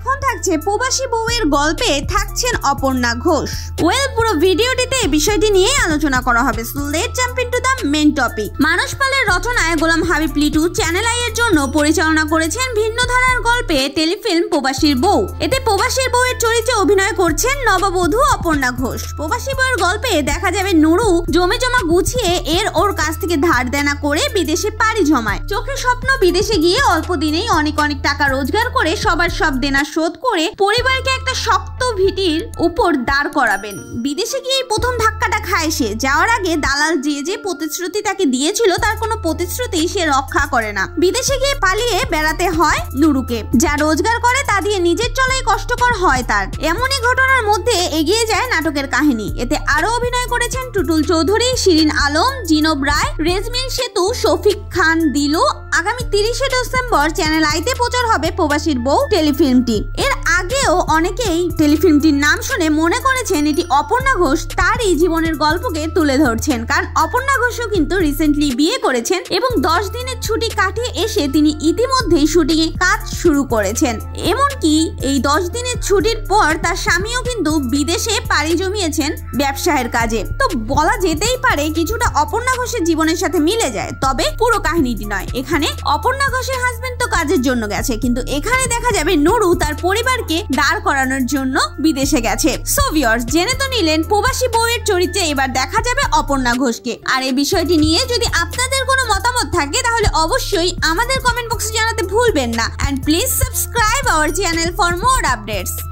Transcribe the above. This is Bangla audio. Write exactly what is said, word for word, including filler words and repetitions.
এখন থাকছে প্রবাসী বউয়ের গল্পে থাকছেন অপর্ণা ঘোষ। ওয়েল, পুরো ভিডিওটিতে এই বিষয়টি নিয়ে আলোচনা করা হবে। So let's jump into the main topic. Manas পালের রচনায় গোলাম হাবিব লিটু চ্যানেল আই এর জন্য পরিচালনা করেছেন ভিন্ন ধারার গল্পে টেলিফিল্ম প্রবাসীর বউ। এতে প্রবাসীর বউয়ের চরিত্রে অভিনয় করছেন নববধূ অপর্ণা ঘোষ। প্রবাসী বউয়ের গল্পে দেখা যাবে নুরু জমে জমা গুছিয়ে এর ওর কাছ থেকে ধার দেনা করে বিদেশে পাড়ি জমায়। চোখের স্বপ্ন বিদেশে গিয়ে অল্প দিনেই অনেক অনেক টাকা রোজগার করে সবার সব দেনা শোধ করে পরিবারকে একটা শক্ত ভিটির উপর দাঁড় করাবেন। বিদেশে গিয়ে প্রথম ধাক্কাটা খায় সে। যাওয়ার আগে দালাল যে যে প্রতিশ্রুতি তাকে দিয়েছিল তার কোনো প্রতিশ্রুতি সে রক্ষা করে না। বিদেশে গিয়ে পালিয়ে বেড়াতে হয় নুরুকে। যা রোজগার করে তা দিয়ে নিজের চলাই কষ্টকর হয় তার। এমনই ঘটনার মধ্যে এগিয়ে যায় নাটকের কাহিনী। এতে আরো অভিনয় করেছেন টুটুল চৌধুরী, শিরিন আলম, জিনব রায়, রেজমিন সেতু, শফিক খান দিলু। আগামী তিরিশে ডিসেম্বর চ্যানেল আইতে প্রচার হবে প্রবাসীর বউ টেলিফিল্মটি। এর আগেও অনেকেই টেলিফিল্মটির নাম শুনে মনে করেছেন এটি অপর্ণা ঘোষ তারই জীবনের গল্পকে তুলে ধরছেন, কারণ অপর্ণা ঘোষও কিন্তু রিসেন্টলি বিয়ে করেছেন এবং দশ দিনের ছুটি কাটিয়ে এসে তিনি ইতিমধ্যেই শুটিং এ কাজ শুরু করেছেন। এমনকি এই দশ দিনের ছুটির পর তার স্বামীও কিন্তু বিদেশে পাড়ি জমিয়েছেন ব্যবসায়ের কাজে। তো বলা যেতেই পারে কিছুটা অপর্ণা ঘোষের জীবনের সাথে মিলে যায়, তবে পুরো কাহিনীটি নয়। এখানে অপর্ণা ঘোষের হাজবেন্ড তো কাজের জন্য গেছে, কিন্তু এখানে দেখা যাবে নুরু তার পরিবারকে দাঁড় করানোর জন্য বিদেশে গেছে। সো ভিউয়ার্স, জেনে তো নিলেন প্রবাসী বউয়ের চরিত্রে এবার দেখা যাবে অপর্ণা ঘোষকে। আর এই বিষয়টি নিয়ে যদি আপনাদের কোনো মতামত থাকে তাহলে অবশ্যই আমাদের কমেন্ট বক্সে জানাতে ভুলবেন না। And please subscribe our channel for more updates.